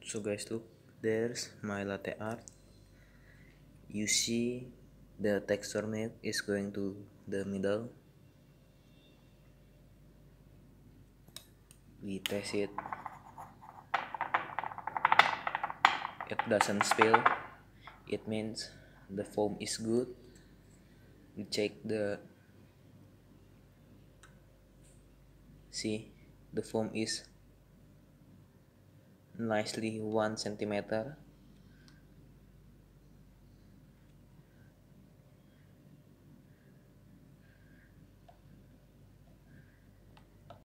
So guys, look, there's my latte art. You see the texture milk is going to the middle. We test it. It doesn't spill. It means the foam is good. We check see, the foam is nicely 1 centimeter.